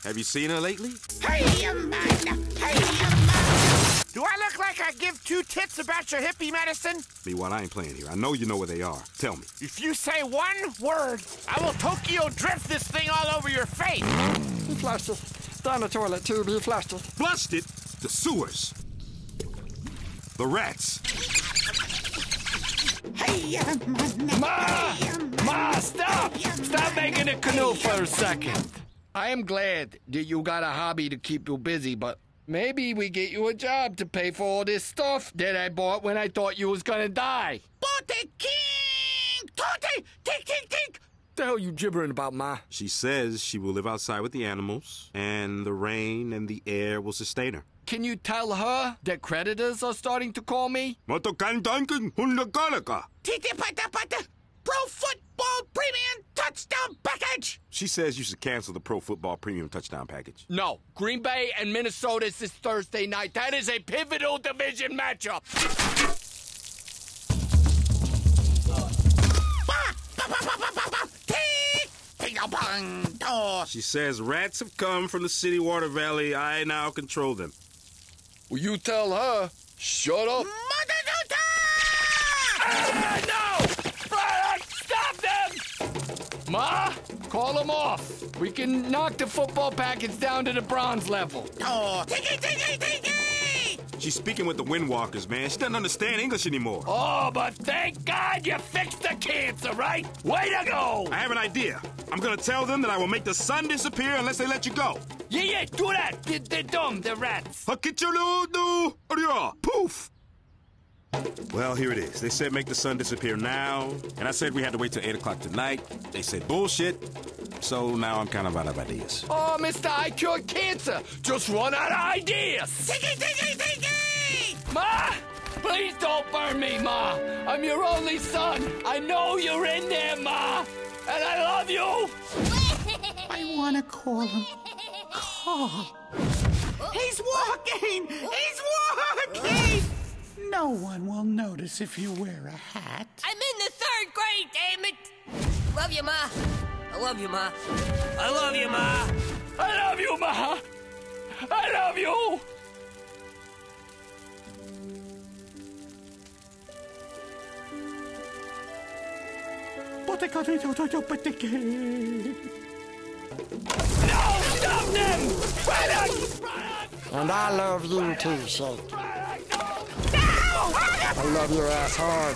Have you seen her lately? Hey, man! Hey, man! Do I look like I give two tits about your hippie medicine? Meanwhile, I ain't playing here. I know you know where they are. Tell me. If you say one word, I will Tokyo drift this thing all over your face. He flushed it. Down the toilet tube, he flushed it. Flushed it? The sewers. The rats. Hey, Ma, stop! Stop making a canoe for a second. I am glad that you got a hobby to keep you busy, but maybe we get you a job to pay for all this stuff that I bought when I thought you was gonna die. Bote king! Tote! Tink, tink, tink! The hell you gibbering about, Ma? She says she will live outside with the animals, and the rain and the air will sustain her. Can you tell her that creditors are starting to call me? Titi pata pata! Pro Football Premium Touchdown Package! She says you should cancel the Pro Football Premium Touchdown Package. No. Green Bay and Minnesota is this Thursday night. That is a pivotal division matchup. She says rats have come from the city water valley. I now control them. Will you tell her? Shut up. No! Stop them! Ma, call them off. We can knock the football package down to the bronze level. Oh, tiki, tiki, tiki! She's speaking with the Windwalkers, man. She doesn't understand English anymore. Oh, but thank God you fixed the cancer, right? Way to go! I have an idea. I'm gonna tell them that I will make the sun disappear unless they let you go. Yeah, do that. They're dumb, they're rats. Poof! Well, here it is. They said make the sun disappear now, and I said we had to wait till 8 o'clock tonight. They said bullshit, so now I'm kind of out of ideas. Oh, mister, I cured cancer. Just run out of ideas. Tiki, tiki, tiki! Ma, please don't burn me, Ma. I'm your only son. I know you're in there, Ma, and I love you. I want to call him. Call. He's walking! He's walking! No one will notice if you wear a hat. I'm in the 3rd grade, damn it! Love you, Ma. I love you, Ma. I love you, Ma. I love you, Ma. I love you. No, stop them! And I love you too, Shake. No! I love your ass hard.